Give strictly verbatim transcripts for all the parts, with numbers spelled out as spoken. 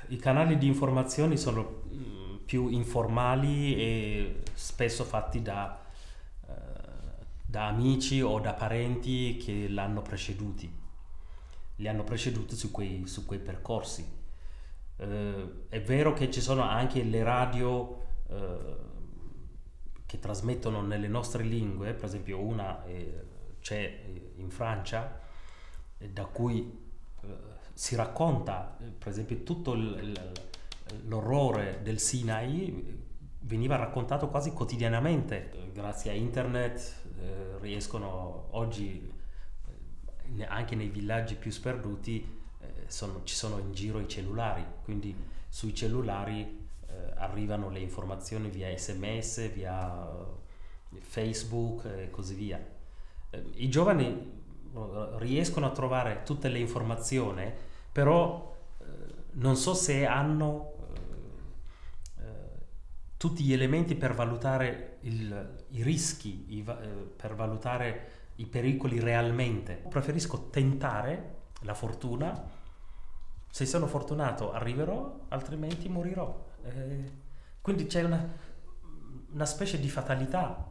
I canali di informazioni sono mm, più informali e spesso fatti da, eh, da amici o da parenti che l'hanno preceduti, li hanno preceduti su quei, su quei percorsi. Eh, è vero che ci sono anche le radio eh, che trasmettono nelle nostre lingue, per esempio una eh, c'è in Francia, eh, da cui eh, si racconta, eh, per esempio, tutto il- il- l'orrore del Sinai eh, veniva raccontato quasi quotidianamente. Eh, Grazie a internet eh, riescono oggi, eh, anche nei villaggi più sperduti, eh, sono- ci sono in giro i cellulari, quindi sui cellulari eh, arrivano le informazioni via sms, via eh, Facebook e così via. Eh, I giovani eh, riescono a trovare tutte le informazioni, però eh, non so se hanno eh, eh, tutti gli elementi per valutare il- i rischi, i va- eh, per valutare i pericoli realmente. Preferisco tentare la fortuna. Se sono fortunato arriverò, altrimenti morirò. Eh, quindi c'è una, una specie di fatalità.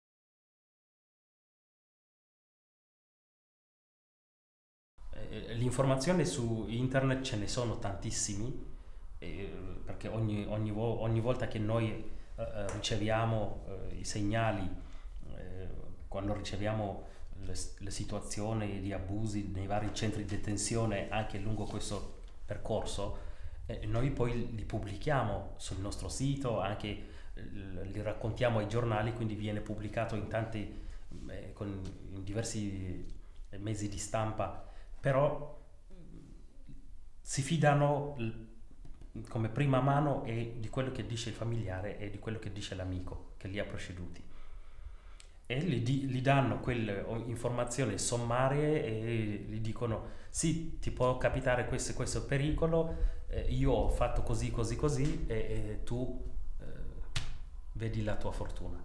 Eh, L'informazione su internet ce ne sono tantissimi, eh, perché ogni, ogni vo- ogni volta che noi eh, eh, riceviamo eh, i segnali, eh, quando riceviamo le, le situazioni di abusi nei vari centri di detenzione anche lungo questo percorso, eh, noi poi li pubblichiamo sul nostro sito, anche eh, li raccontiamo ai giornali, quindi viene pubblicato in tanti, eh, con, in diversi eh, mezzi di stampa, però si fidano come prima mano e di quello che dice il familiare e di quello che dice l'amico che li ha preceduti, e gli, di- gli danno quelle informazioni sommarie e gli dicono sì, ti può capitare questo e questo pericolo, eh, io ho fatto così così così e, e tu eh, vedi la tua fortuna.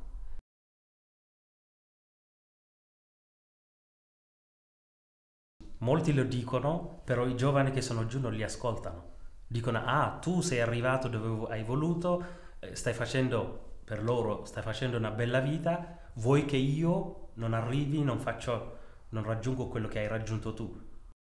Molti lo dicono, però i giovani che sono giù non li ascoltano. Dicono, ah, tu sei arrivato dove hai voluto, eh, stai facendo, per loro, stai facendo una bella vita, vuoi che io non arrivi, non faccio, non raggiungo quello che hai raggiunto tu.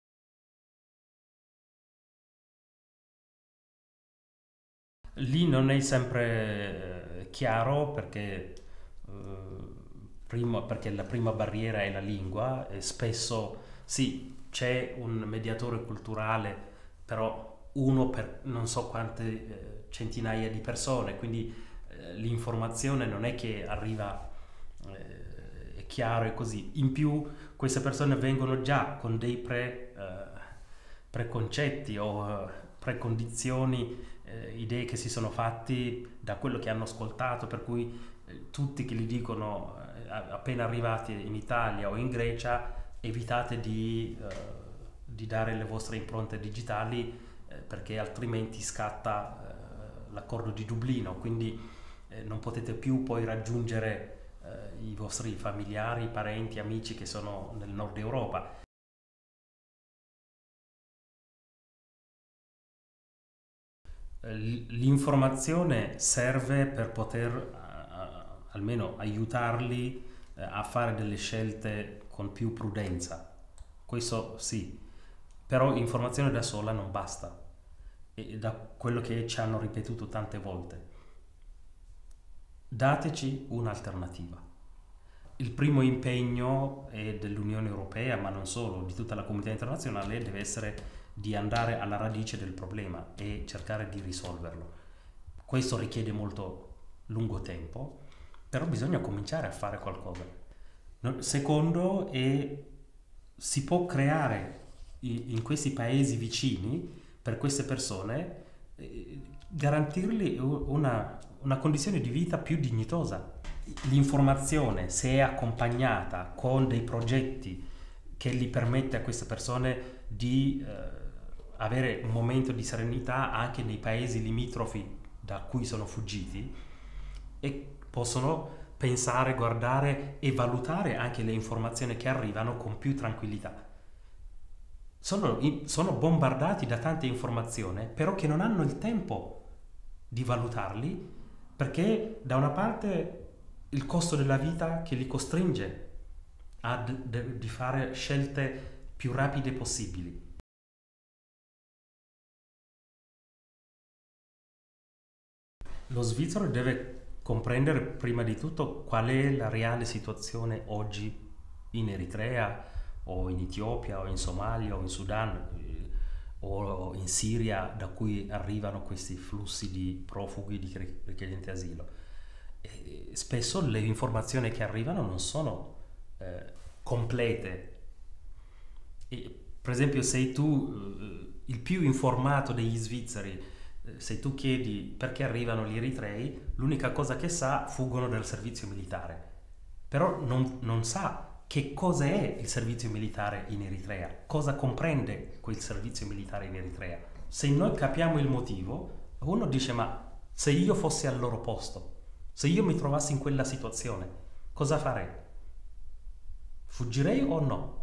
Lì non è sempre eh, chiaro perché, eh, prima- perché la prima barriera è la lingua e spesso sì, c'è un mediatore culturale, però uno per non so quante eh, centinaia di persone, quindi eh, l'informazione non è che arriva eh, è chiaro e così. In più queste persone vengono già con dei pre, eh, preconcetti o eh, precondizioni, eh, idee che si sono fatti da quello che hanno ascoltato, per cui eh, tutti che gli dicono eh, appena arrivati in Italia o in Grecia evitate di, eh, di dare le vostre impronte digitali eh, perché altrimenti scatta eh, l'accordo di Dublino, quindi eh, non potete più poi raggiungere eh, i vostri familiari, parenti, amici che sono nel nord Europa. Eh, L'informazione serve per poter eh, almeno aiutarli eh, a fare delle scelte con più prudenza. Questo sì, però informazione da sola non basta. E da quello che ci hanno ripetuto tante volte, dateci un'alternativa. Il primo impegno è dell'Unione Europea, ma non solo, di tutta la comunità internazionale, deve essere di andare alla radice del problema e cercare di risolverlo. Questo richiede molto lungo tempo, però bisogna cominciare a fare qualcosa. No- Secondo, è, si può creare i- in questi paesi vicini, per queste persone, eh, garantirgli u- una, una condizione di vita più dignitosa. L'informazione, se è accompagnata con dei progetti che gli permette a queste persone di eh, avere un momento di serenità anche nei paesi limitrofi da cui sono fuggiti, e possono pensare, guardare e valutare anche le informazioni che arrivano con più tranquillità. sono, sono bombardati da tante informazioni, però che non hanno il tempo di valutarli, perché da una parte il costo della vita che li costringe a d- di fare scelte più rapide possibili. Lo svizzero deve comprendere prima di tutto qual è la reale situazione oggi in Eritrea o in Etiopia o in Somalia o in Sudan eh, o in Siria, da cui arrivano questi flussi di profughi, di richiedenti asilo. E spesso le informazioni che arrivano non sono eh, complete. E, per esempio, sei tu eh, il più informato degli svizzeri, eh, se tu chiedi perché arrivano gli eritrei, l'unica cosa che sa, fuggono dal servizio militare. Però non, non sa che cosa è il servizio militare in Eritrea, cosa comprende quel servizio militare in Eritrea. Se noi capiamo il motivo, uno dice: ma se io fossi al loro posto, se io mi trovassi in quella situazione, cosa farei? Fuggirei o no?